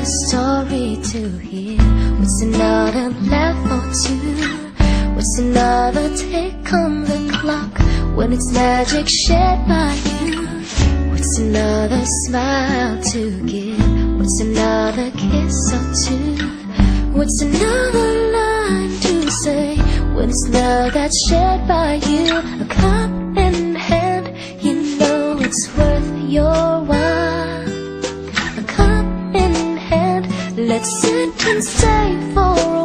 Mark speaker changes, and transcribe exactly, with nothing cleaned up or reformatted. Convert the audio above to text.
Speaker 1: story to hear? What's another laugh or two? What's another tick on the clock when it's magic shared by you? What's another smile to give? What's another kiss or two? What's another line to say when it's love that's shared by you? A cup in hand, you know it's worth your while. A cup in hand, let's sit and stay for a